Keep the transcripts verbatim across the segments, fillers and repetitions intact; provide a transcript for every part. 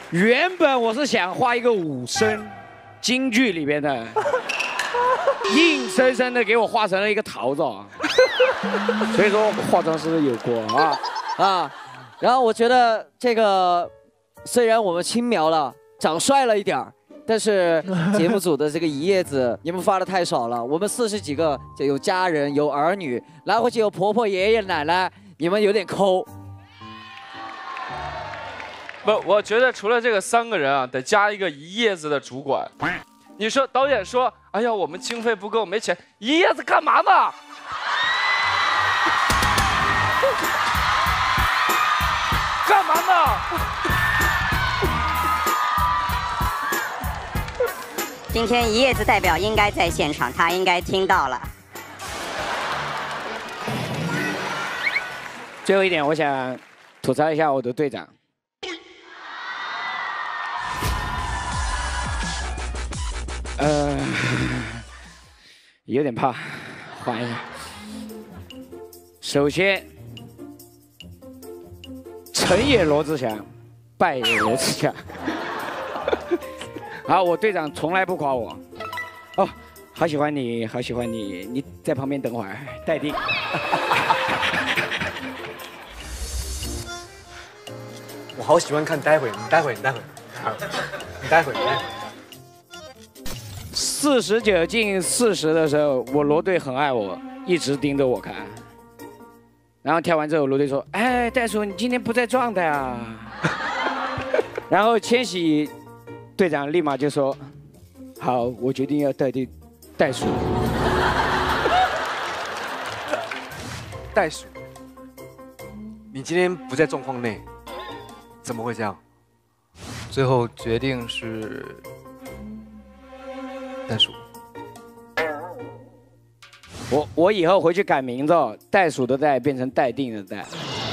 原本我是想画一个武生，京剧里边的，硬生生的给我画成了一个桃子，所以说化妆师有锅啊啊。然后我觉得这个虽然我们轻描了，长帅了一点儿。 但是节目组的这个一叶子，你们发的太少了。我们四十几个，就有家人，有儿女，来回去有婆婆、爷爷、奶奶，你们有点抠。 不，我觉得除了这个三个人啊，得加一个一叶子的主管。你说导演说，哎呀，我们经费不够，没钱，一叶子干嘛呢？干嘛呢？ 今天一叶子代表应该在现场，他应该听到了。 最后一点，我想吐槽一下我的队长。呃，有点怕，缓一下。首先，成也罗志祥，败也罗志祥。好，我队长从来不夸我。哦，好喜欢你，好喜欢你，你在旁边等会儿，待定。 我好喜欢看，待会你待会你待会，好，你待会你待会。 四十九进四十的时候，我罗队很爱我，一直盯着我看。然后跳完之后，罗队说：“哎，袋鼠，你今天不在状态啊。”然后千玺。 队长立马就说：“好，我决定要代替袋鼠。” 袋鼠，你今天不在状况内，怎么会这样？ 最后决定是袋鼠。 我我以后回去改名字，袋鼠的袋变成待定的待。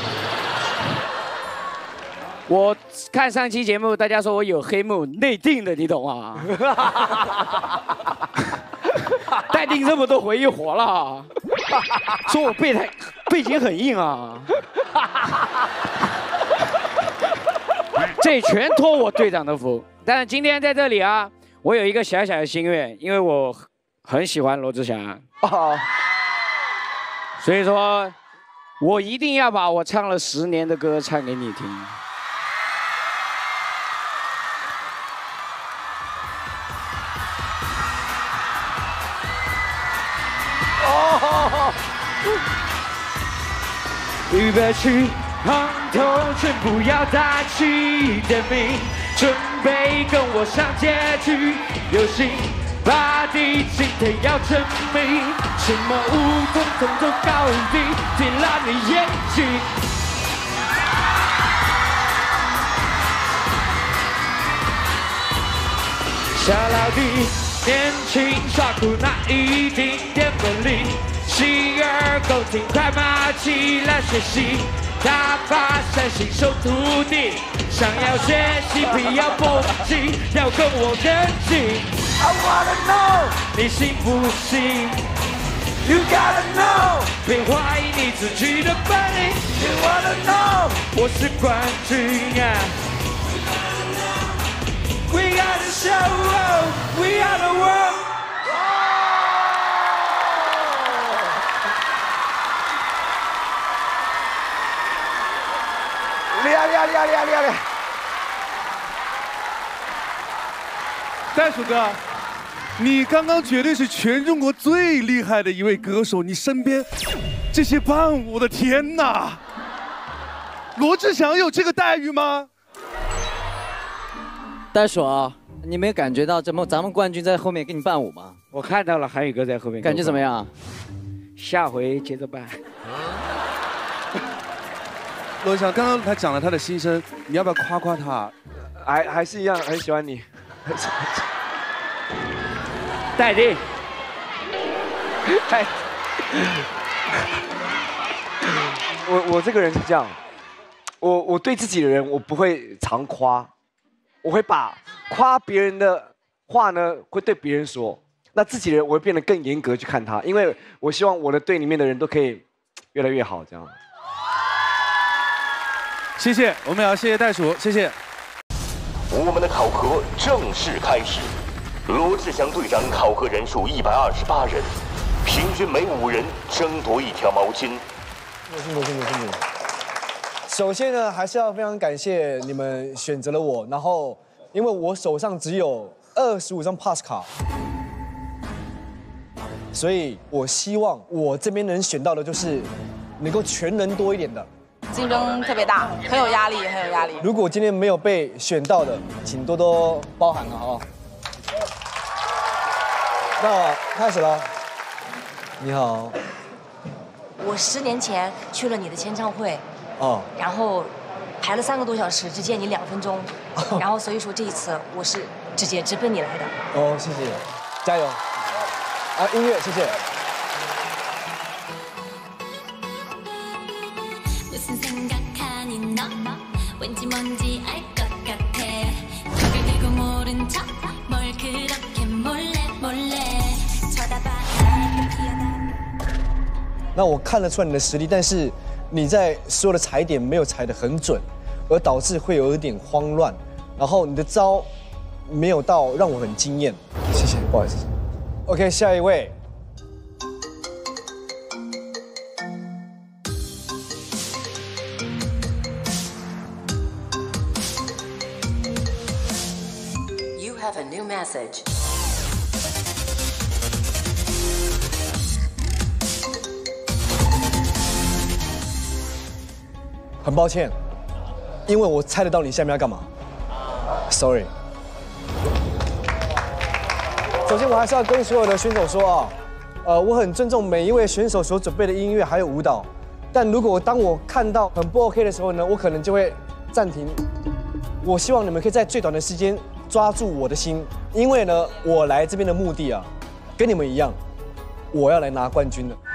我看上期节目，大家说我有黑幕内定的，你懂吗？待定这么多回忆活了，说我背太背景很硬啊，这全托我队长的福。但是今天在这里啊，我有一个小小的心愿，因为我很喜欢罗志祥，所以说，我一定要把我唱了十年的歌唱给你听。 预备起，昂头全部要打起点名，准备跟我上街去游行，把地今天要证明，什么舞统统都搞定，点亮你眼睛。小老弟，年轻耍酷那一丁点本领。 洗耳恭听，快马起来学习，大发善心收徒弟。想要学习，必要搏击，要跟我跟进。I wanna know， 你信不信 ？You gotta know， 别怀疑你自己的本领。You wanna know， 我是冠军啊。We gotta show， we are the world。 厉害厉害厉害厉害厉害厉害！ 袋鼠哥，你刚刚绝对是全中国最厉害的一位歌手，你身边这些伴舞，我的天哪！罗志祥有这个待遇吗？ 袋鼠啊，你没感觉到咱们咱们冠军在后面给你伴舞吗？ 我看到了，还有一个在后面。 感觉怎么样？ 下回接着办。 罗志祥刚刚他讲了他的心声，你要不要夸夸他？ 还还是一样，很喜欢你。 待定。 待。我我这个人是这样，我我对自己的人我不会常夸，我会把夸别人的话呢会对别人说，那自己的人我会变得更严格去看他，因为我希望我的队里面的人都可以越来越好，这样。 谢谢，我们也要谢谢袋鼠，谢谢。 我们的考核正式开始。罗志祥队长考核人数一百二十八人，平均每五人争夺一条毛巾。 辛苦辛苦辛苦。首先呢，还是要非常感谢你们选择了我，然后因为我手上只有二十五张 pass 卡，所以我希望我这边能选到的就是能够全人多一点的。 竞争特别大，很有压力，很有压力。 如果今天没有被选到的，请多多包涵了哈。那开始了。你好。 我十年前去了你的签唱会， 哦， 然后排了三个多小时，只见你两分钟，然后所以说这一次我是直接直奔你来的。 哦，谢谢，加油。啊，音乐，谢谢。 那我看得出来你的实力，但是你在所有的踩点没有踩得很准，而导致会有一点慌乱，然后你的招没有到让我很惊艳。谢谢，不好意思。OK， 下一位。 Have a new message. 很抱歉，因为我猜得到你下面要干嘛。Sorry。首先，我还是要跟所有的选手说啊，呃，我很尊重每一位选手所准备的音乐还有舞蹈，但如果当我看到很不 OK 的时候呢，我可能就会暂停。我希望你们可以在最短的时间 抓住我的心，因为呢，我来这边的目的啊，跟你们一样，我要来拿冠军的。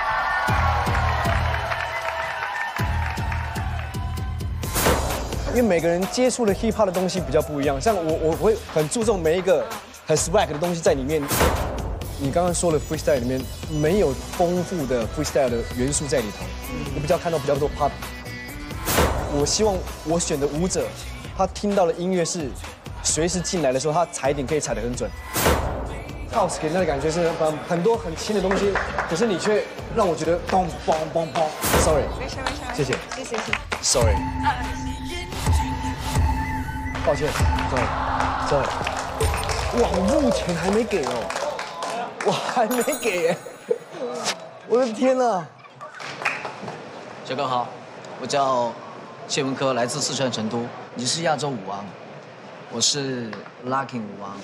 因为每个人接触的 hip hop 的东西比较不一样，像我，我会很注重每一个很 swag 的东西在里面。你刚刚说的 freestyle 里面没有丰富的 freestyle 的元素在里头，我比较看到比较多 pop。我希望我选的舞者，他听到的音乐是 随时进来的时候，他踩点可以踩得很准。House 给人的感觉是很很多很轻的东西，可是你却让我觉得嘣嘣嘣嘣。Sorry， 没事没事， 谢谢， 谢谢谢谢。 Sorry， 抱歉，Sorry Sorry。哇，我目前还没给哦，我还没给耶，我的天哪！ 小哥好，我叫谢文科，来自四川成都，你是亚洲舞王。 我是 Lucky 舞王，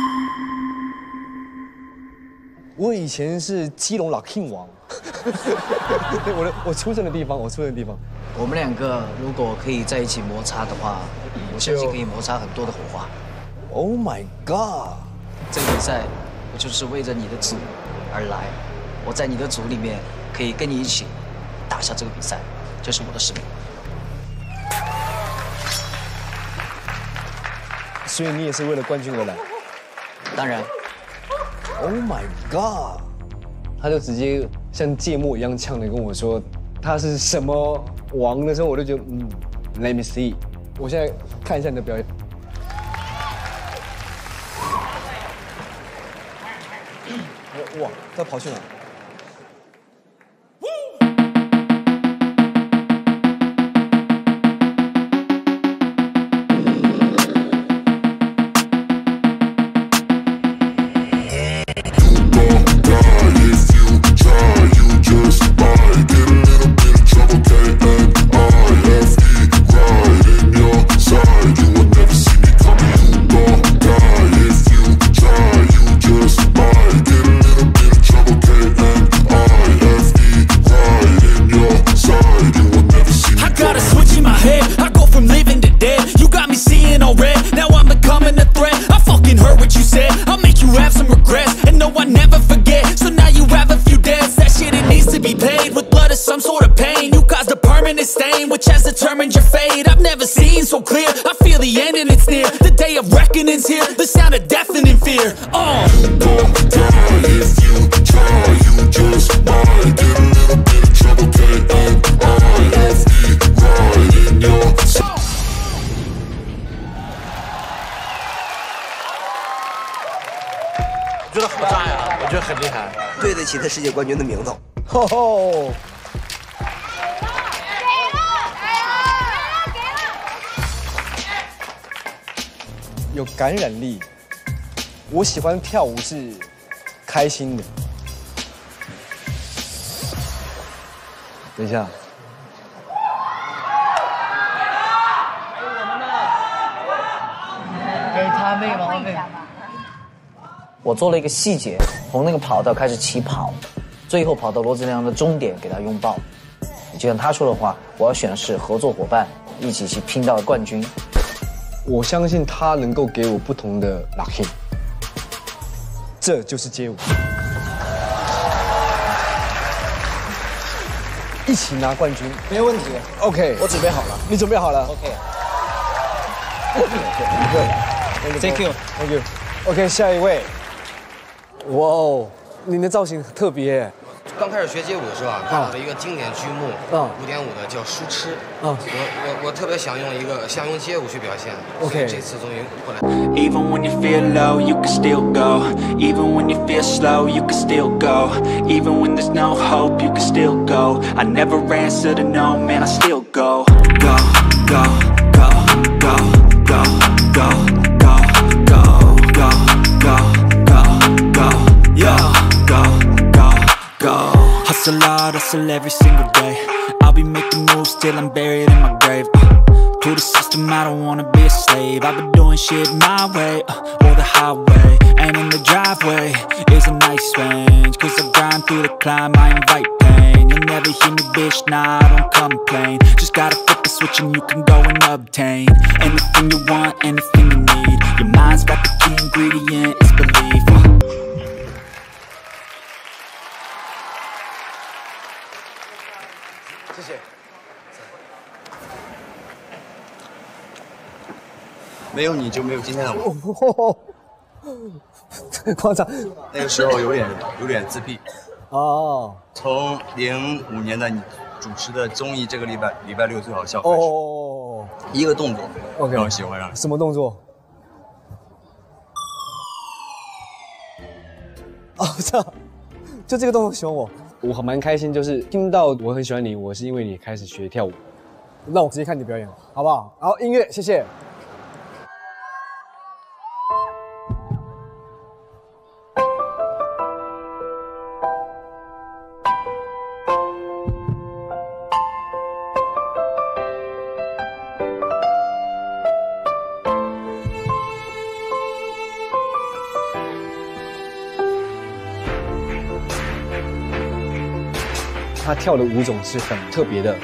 我以前是基隆 Lucky 王，我的我出生的地方，我出生的地方。 我们两个如果可以在一起摩擦的话，我相信可以摩擦很多的火花。 Oh my god！ 这个比赛我就是为着你的组而来，我在你的组里面可以跟你一起打下这个比赛，这是我的使命。 所以你也是为了冠军而来？ 当然。 Oh my god！ 他就直接像芥末一样呛的跟我说他是什么王的时候，我就觉得嗯 ，Let me see。我现在看一下你的表演。哇，他跑去哪？ 觉得好炸呀，我觉得很厉害， 对得起他世界冠军的名头。 吼吼！有感染力。我喜欢跳舞是开心的。等一下。 给他妹吗？妹。我做了一个细节，从那个跑道开始起跑，最后跑到罗志良的终点给他拥抱。就像他说的话，我要选的是合作伙伴，一起去拼到冠军。 我相信他能够给我不同的 lucky， 这就是街舞。一起拿冠军， 没有问题。 OK， 我准备好了。 你准备好了 ？OK。 Thank you, thank you. OK， 下一位。哇哦，你的造型特别。 刚开始学街舞的时候啊，看到了一个经典剧目， 啊， 古典舞的叫《书痴》。 啊， 我我我特别想用一个想用街舞去表现。 OK， 这次终于过来。 Even when you feel low, you can still go. Even when you feel slow, you can still go. Even when there's no hope, you can still go. I never answer to no, man, I still go. Go, go, go, go, go, go, go, go, go, go, go, go, yo, go, go, go. Hustle hard, hustle every single day. I'll be making moves till I'm buried in my grave. Uh, to the system, I don't wanna be a slave. I've been doing shit my way, uh, or the highway. And in the driveway is a nice range. Cause I grind through the climb, I invite pain. You'll never hear me, bitch, nah, I don't complain. Just gotta flip the switch and you can go and obtain anything you want, anything you need. Your mind's got the key ingredient, it's belief. uh. 谢谢。 没有你就没有今天的我。 夸张。 那个时候有点有点自闭。 哦。 从零五年的你主持的综艺《这个礼拜礼拜六最好笑》开始。 哦。 一个动作 ，OK， 让我喜欢上。 什么动作？哦，这，就这个动作喜欢我。 我还蛮开心，就是听到我很喜欢你，我是因为你开始学跳舞，让我直接看你表演，好不好？好，音乐，谢谢。他跳的舞种是很特别的。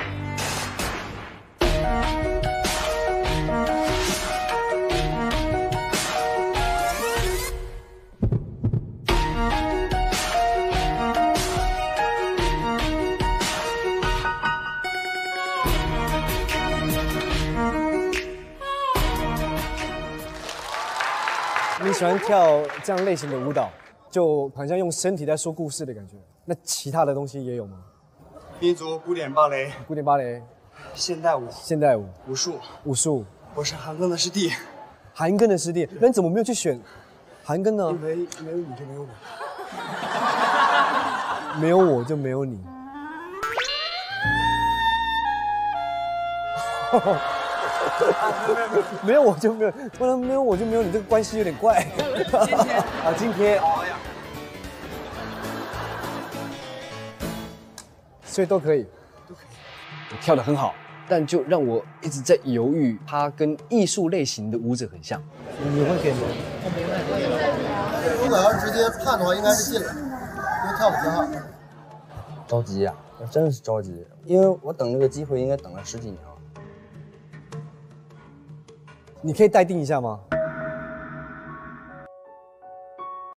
你喜欢跳这样类型的舞蹈，就好像用身体在说故事的感觉。那其他的东西也有吗？ 民族、古典芭蕾、 古典芭蕾、 现代舞、 现代舞、 武术、 武术。 我是韩庚的师弟， 韩庚的师弟，那你怎么没有去选韩庚呢？ 因为没有你就没有我， 没有我就没有你。没有我就没有，不然没有我就没有你，这个关系有点怪。啊，今天。 所以都可以，都可以。我跳得很好，但就让我一直在犹豫，它跟艺术类型的舞者很像。你会给吗？ 如果要是直接判的话，应该是进了，因为跳舞挺好。 着急呀、啊，我真的是着急，因为我等这个机会应该等了十几年了。 你可以待定一下吗？